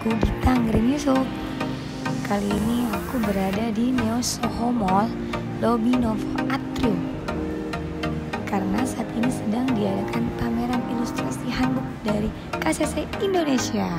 aku Dita Anggreni Yusuf. Kali ini aku berada di Neo Soho Mall, Lobby Novo Atrium. Karena saat ini sedang diadakan pameran ilustrasi handbook dari KCC Indonesia.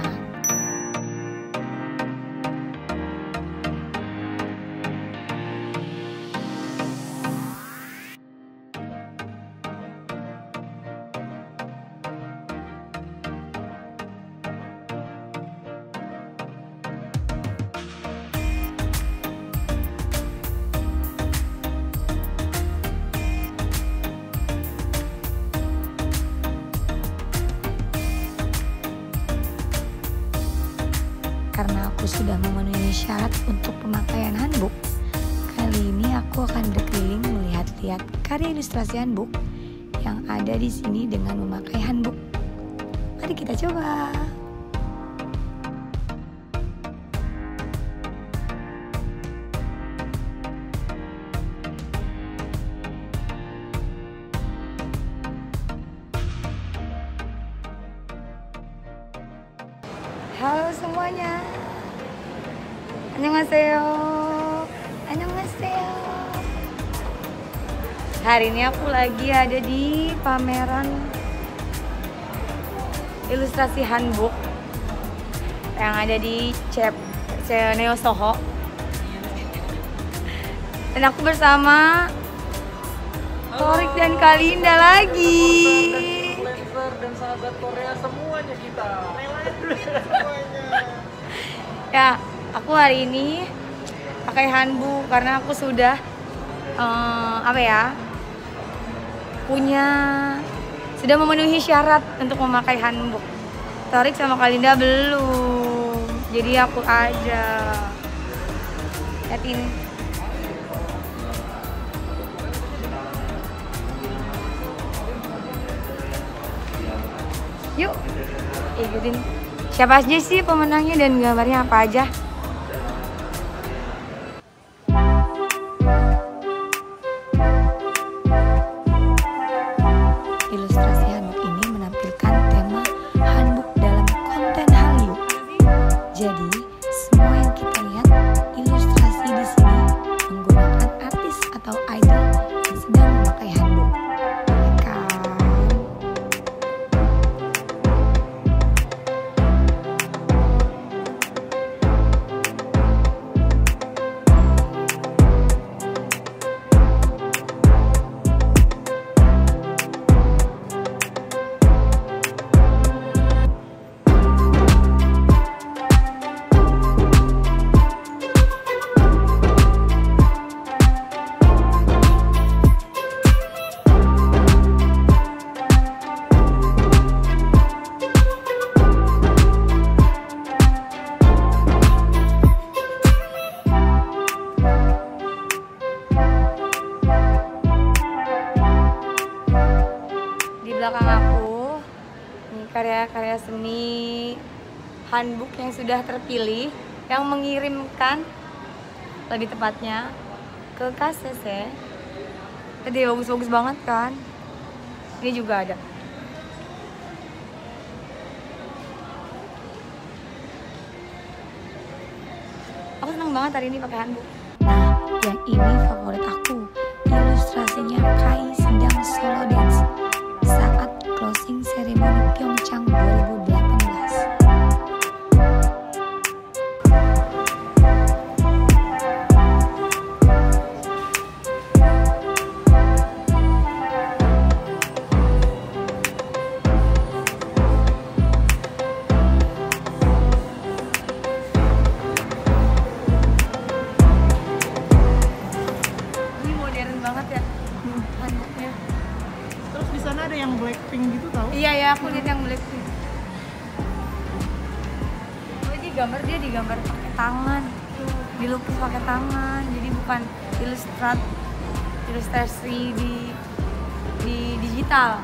Karena aku sudah memenuhi syarat untuk pemakaian handbook, kali ini aku akan berkeliling melihat-lihat karya ilustrasi handbook yang ada di sini dengan memakai handbook. Mari kita coba. Halo semuanya. Annyeonghaseyo. Annyeonghaseyo. Hari ini aku lagi ada di pameran ilustrasi handbook yang ada di Neo Soho. Dan aku bersama Torik dan Kalinda lagi. Dan sahabat Korea semuanya kita. Ya, aku hari ini pakai handbook karena aku sudah sudah memenuhi syarat untuk memakai handbook. Torik sama Kalinda belum, jadi aku aja. Lihat ini. Yuk, ikutin. Siapa aja sih pemenangnya dan gambarnya apa aja? Ilustrasi handbook ini menampilkan tema handbook dalam konten Hallyu. Jadi, semua yang kita lihat ilustrasi di sini menggunakan artis atau idol yang sedang memakai handbook. Belakang aku ini karya-karya seni handbook yang sudah terpilih, yang mengirimkan lebih tepatnya ke KCC. Tadi bagus-bagus banget kan. Ini juga ada. Aku senang banget hari ini pakai handbook. Nah, yang ini favorit aku. Ilustrasinya Kai sedang solo dance saat closing ceremony Pyeongchang 2018. Ini modern banget ya handbooknya. Terus di sana ada yang Blackpink gitu tahu? Iya ya, aku lihat yang Blackpink. Dia digambar pakai tangan, dilukis pakai tangan, jadi bukan ilustrasi di digital.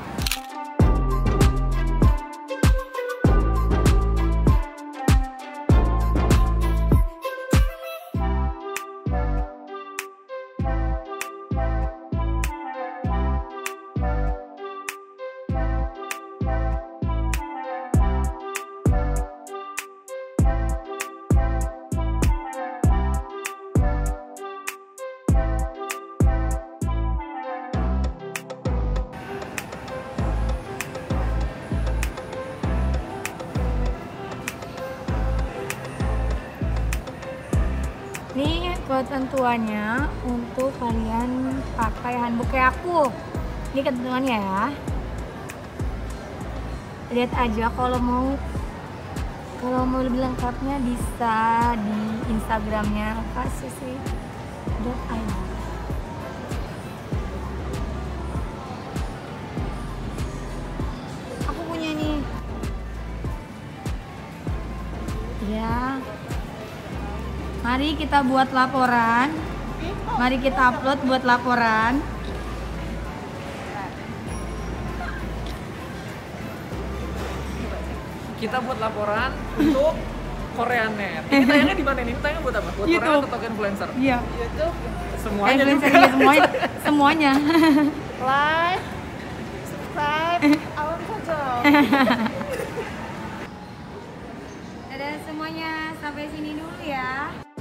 ketentuannya untuk kalian pakai handbook kayak aku. Ini ketentuannya ya. Lihat aja kalau mau lebih lengkapnya bisa di Instagramnya kasisi.id. Aku punya nih. Ya. Mari kita buat laporan. Mari kita upload buat laporan. Kita buat laporan untuk Koreanet. Ini tayangnya di mana nih? Tayangnya buat apa? Buat Koreanet atau influencer? Iya. YouTube. Semuanya Influencer juga. ya, semuanya. Like, subscribe, awan saja. Dadah semuanya, sampai sini dulu ya.